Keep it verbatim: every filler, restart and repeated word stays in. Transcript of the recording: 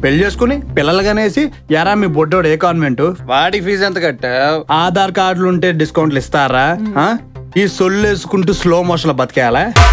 పెళ్లి చేసుకుని పిల్లలు కనేసి ఎరా మీ బొడ్డోడు ఏ కాన్వెంట్ వాడికి ఫీజు ఎంత కట్టావు? ఆధార్ కార్డులు ఉంటే డిస్కౌంట్లు ఇస్తారా? ఈ సొల్లు వేసుకుంటూ స్లో మోషన్ లో బతికేయాలా?